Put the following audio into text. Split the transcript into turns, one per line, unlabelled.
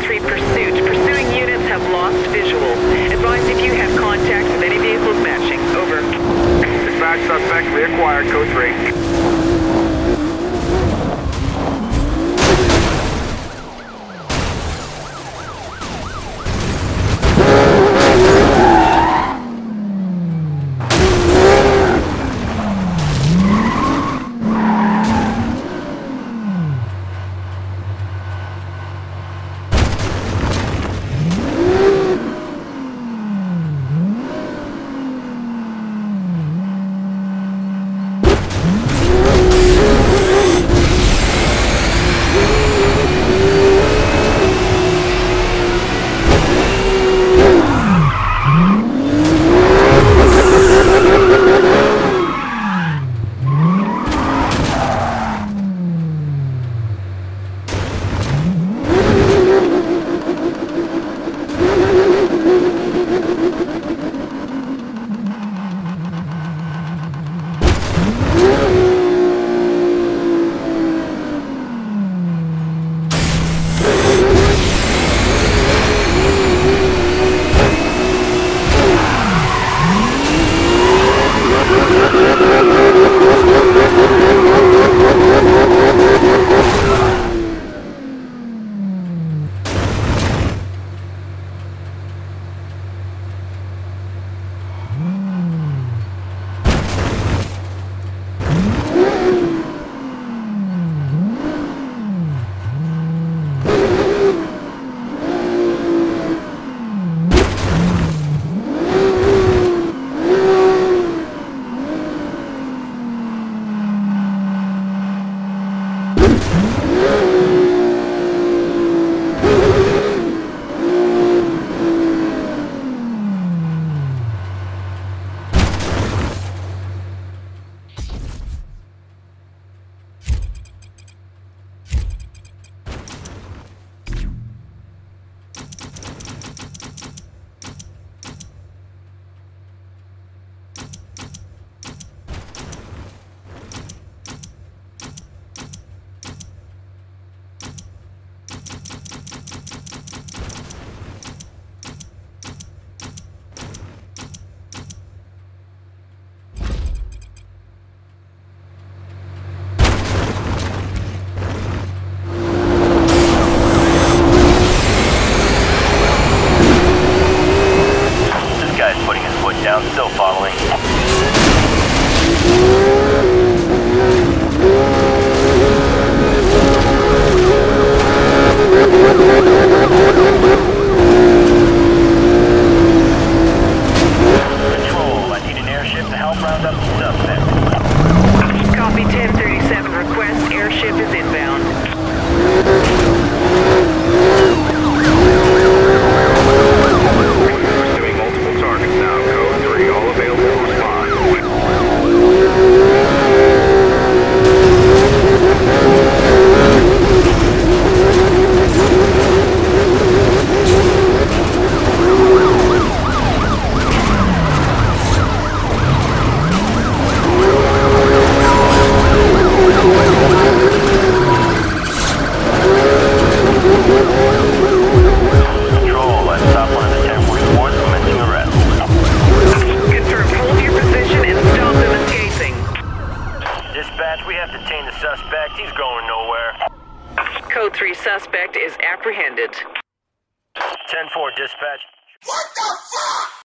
entry pursuit. Pursuing units have lost visual. Advise if you have contact with any vehicles matching. Over.
Dispatch, suspect reacquired, code 3.
Down, still following. Control, I need an airship to help round up the suspect.
Copy 1037. Request airship is inbound.
Pursuing multiple targets now, code 3, all available to respond.
We have detained the suspect. He's going nowhere.
Code 3 suspect is apprehended.
10-4 dispatch.
What the fuck?